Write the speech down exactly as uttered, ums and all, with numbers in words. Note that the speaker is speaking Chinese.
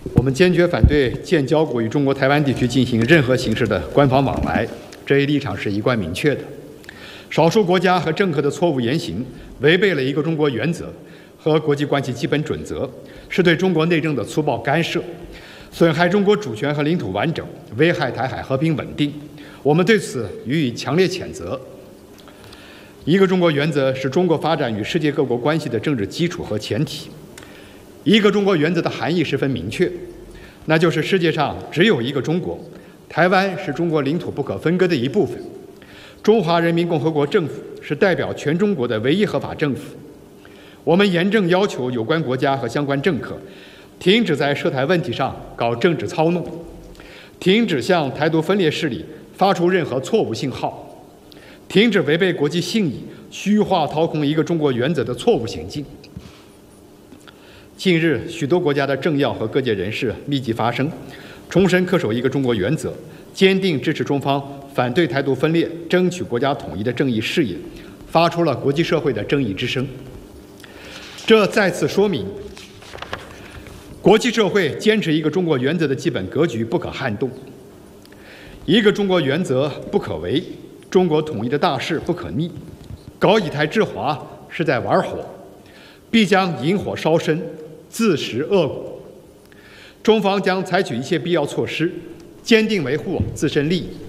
我们坚决反对建交国与中国台湾地区进行任何形式的官方往来，这一立场是一贯明确的。少数国家和政客的错误言行，违背了一个中国原则和国际关系基本准则，是对中国内政的粗暴干涉，损害中国主权和领土完整，危害台海和平稳定。我们对此予以强烈谴责。一个中国原则是中国发展与世界各国关系的政治基础和前提。一个中国原则的含义十分明确，那就是世界上只有一个中国，台湾是中国领土不可分割的一部分，中华人民共和国政府是代表全中国的唯一合法政府。我们严正要求有关国家和相关政客停止在涉台问题上搞政治操弄，停止向台独分裂势力发出任何错误信号，停止违背国际信义、虚化掏空一个中国原则的错误行径。近日，许多国家的政要和各界人士密集发声，重申恪守一个中国原则，坚定支持中方反对台独分裂、争取国家统一的正义事业，发出了国际社会的正义之声。这再次说明，国际社会坚持一个中国原则的基本格局不可撼动。一个中国原则不可违，中国统一的大势不可逆。搞以台制华是在玩火，必将引火烧身，自食恶果。中方将采取一切必要措施，坚定维护自身利益，